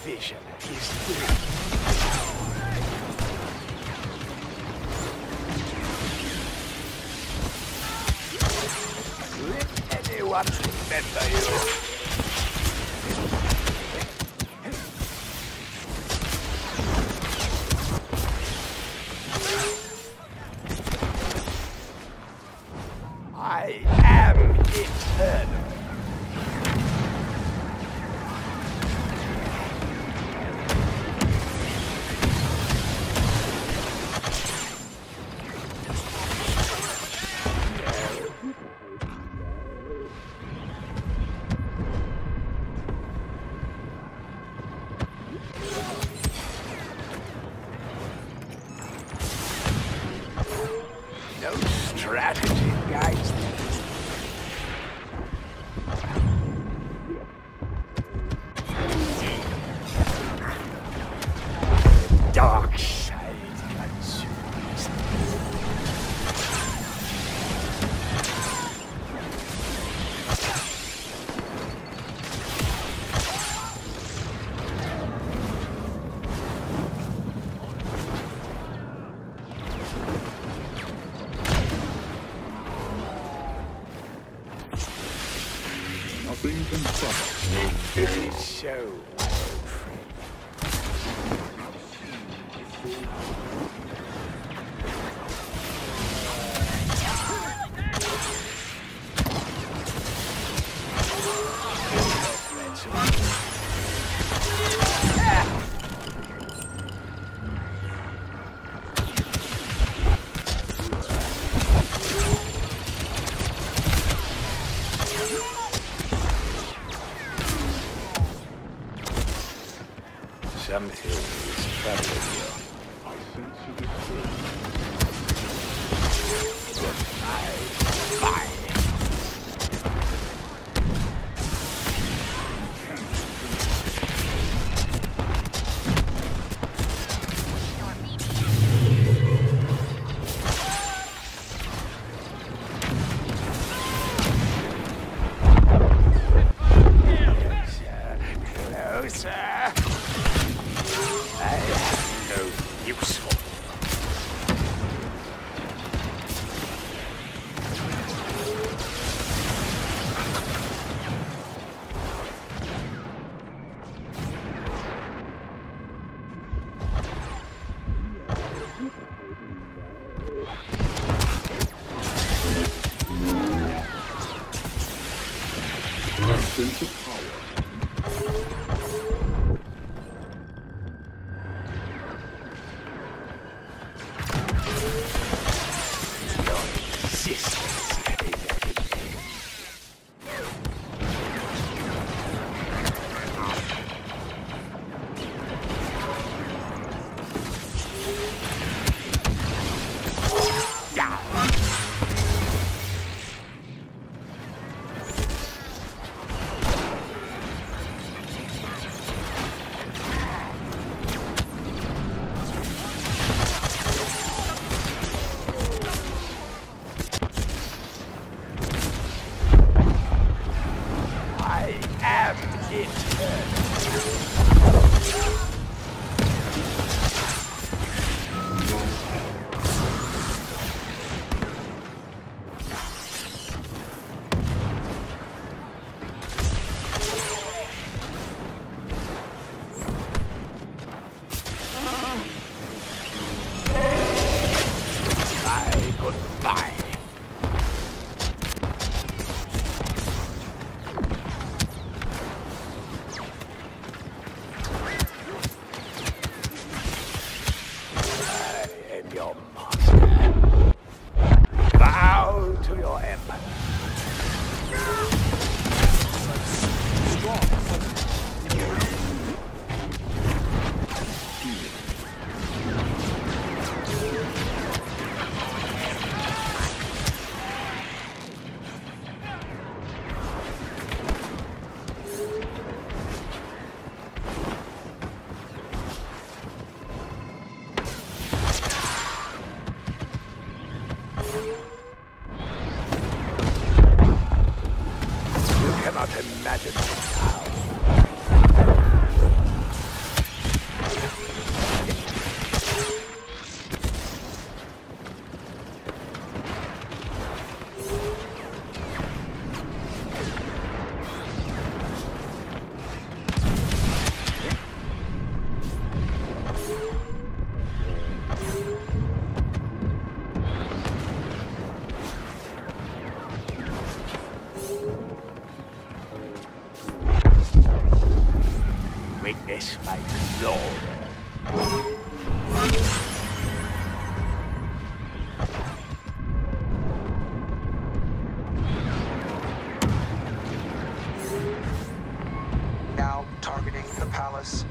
vision is through. Let anyone remember you. I am eternal. No strategy guides me. Dark side consumes me. Nothing can stop us. It is so, my old friend. Something is troubling you. I sense you disturb. Fine. Closer. I am no useful. My sense of power. Goodbye. I am your master. Bow to your empire. You cannot imagine how. witness my glory. Now targeting the palace.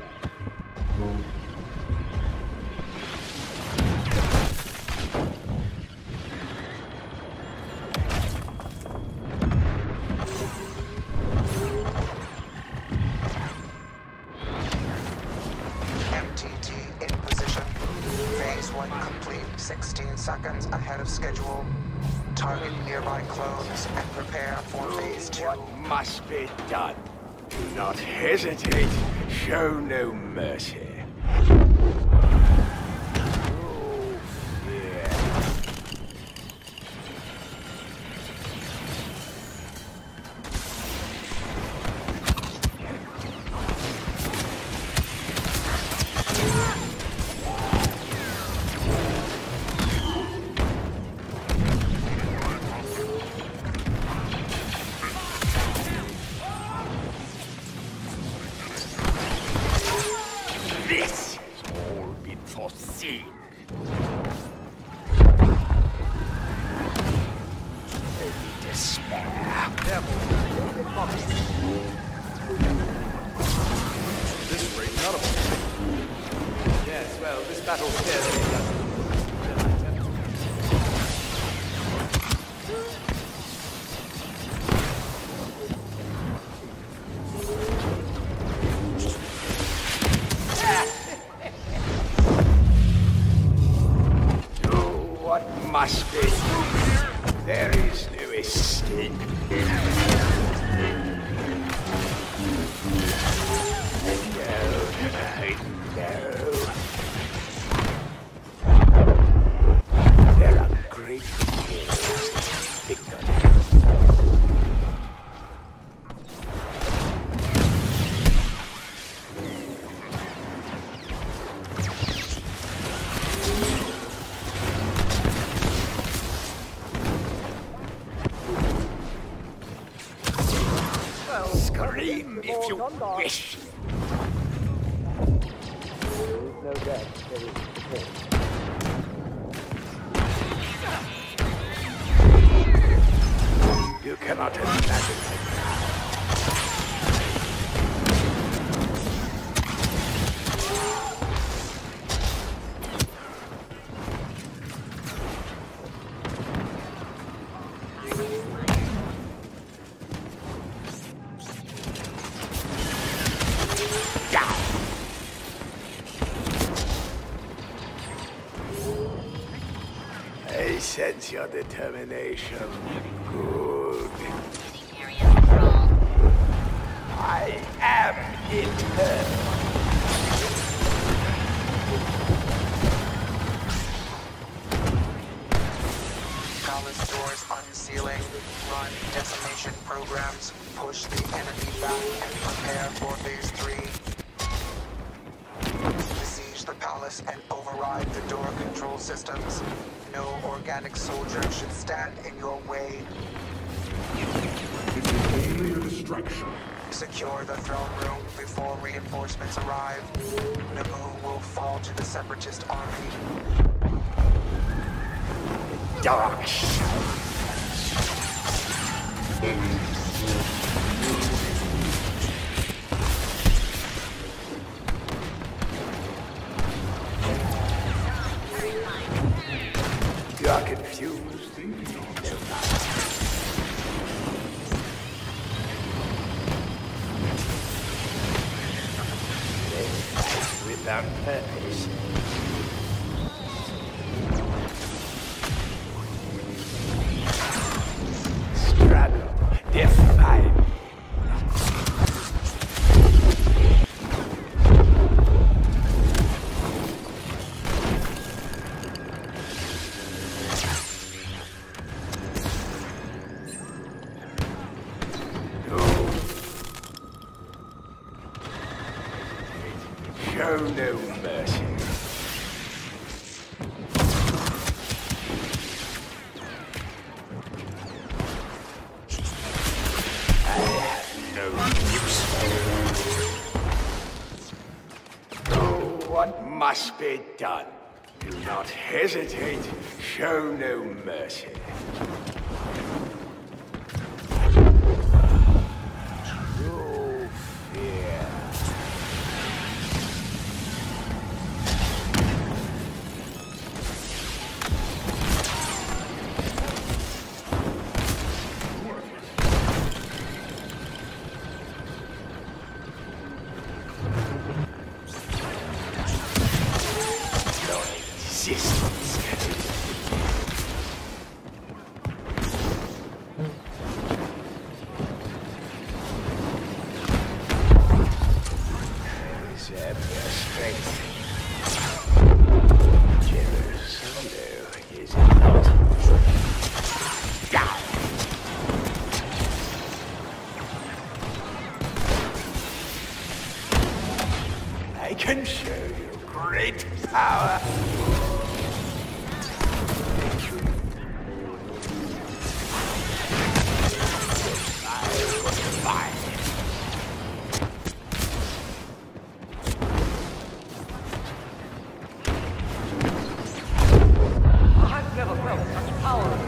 MTT in position. Phase 1 complete, 16 seconds ahead of schedule. Target nearby clones and prepare for Phase 2. What must be done? Do not hesitate. Show no mercy. Oh, fear. This has all been foreseen. Only despair. This rate, none of them. Yes, well, this battle scares me. What must be? There is no escape. There are great things victory. Scream if you wish. No doubt there is support. You cannot imagine my I sense your determination. Good. I am eternal. Palace doors unsealing. Run decimation programs. Push the enemy back and prepare for Phase 3. Besiege the palace and override the door control systems. No organic soldier should stand in your way. Only a distraction. Secure the throne room before reinforcements arrive. Naboo will fall to the Separatist army. Dark. You are confused. Without purpose. Struggle, define. Show no mercy. I have no use for you. what must be done. Do not hesitate. Show no mercy. True fear. I can show you great power. I've never felt such power.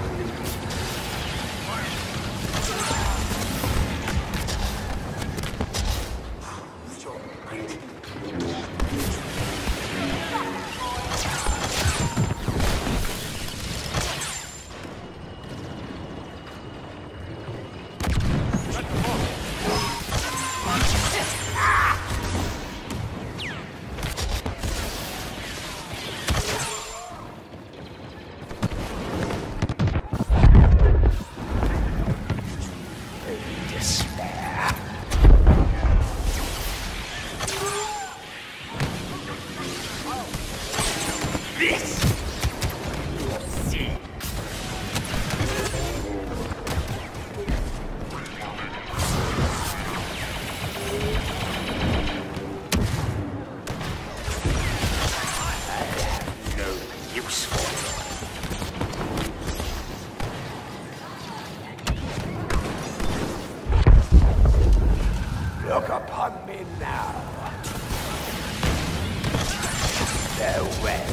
Look upon me now. Farewell.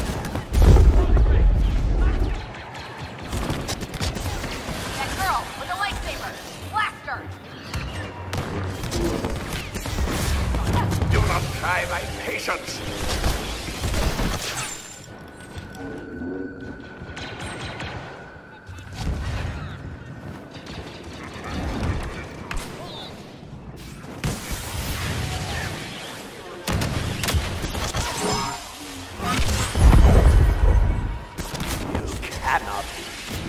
That girl with a lightsaber! Blast her! Do not try my patience. Cannot be.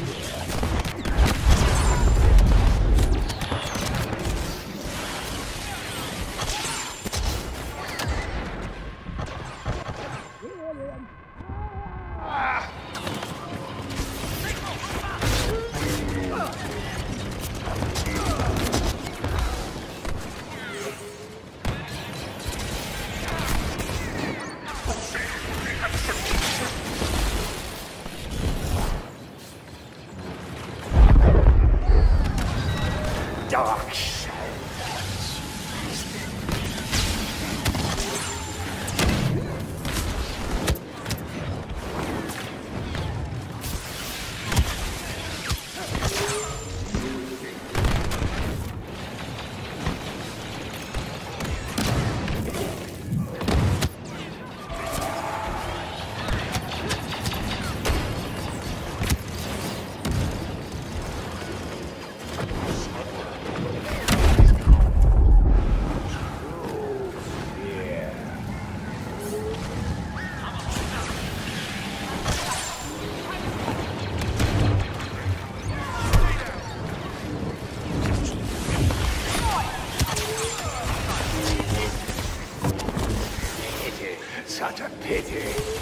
Dark side. Such a pity.